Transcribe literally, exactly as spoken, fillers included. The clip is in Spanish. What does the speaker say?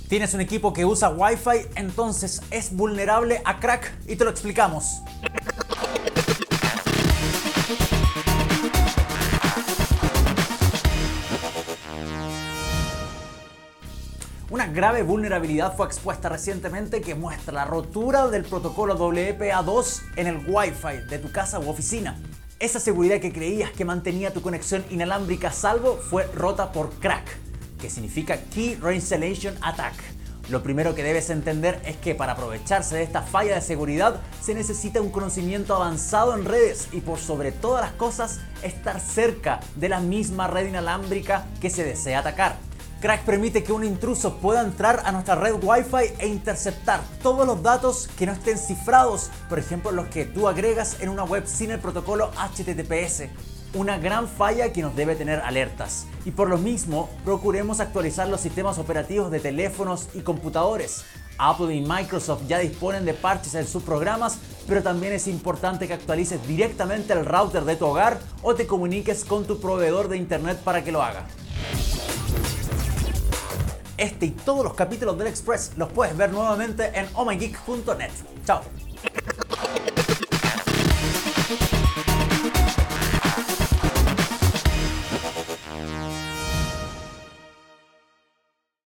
¿Tienes un equipo que usa Wi-Fi? Entonces es vulnerable a crack y te lo explicamos. Una grave vulnerabilidad fue expuesta recientemente que muestra la rotura del protocolo W P A dos en el Wi-Fi de tu casa u oficina. Esa seguridad que creías que mantenía tu conexión inalámbrica a salvo fue rota por crack, que significa Key Reinstallation Attack. Lo primero que debes entender es que para aprovecharse de esta falla de seguridad se necesita un conocimiento avanzado en redes y por sobre todas las cosas estar cerca de la misma red inalámbrica que se desea atacar. Crack permite que un intruso pueda entrar a nuestra red Wi-Fi e interceptar todos los datos que no estén cifrados, por ejemplo los que tú agregas en una web sin el protocolo H T T P S. Una gran falla que nos debe tener alertas. Y por lo mismo, procuremos actualizar los sistemas operativos de teléfonos y computadores. Apple y Microsoft ya disponen de parches en sus programas, pero también es importante que actualices directamente el router de tu hogar o te comuniques con tu proveedor de internet para que lo haga. Este y todos los capítulos del Express los puedes ver nuevamente en oh my geek punto net. Chao.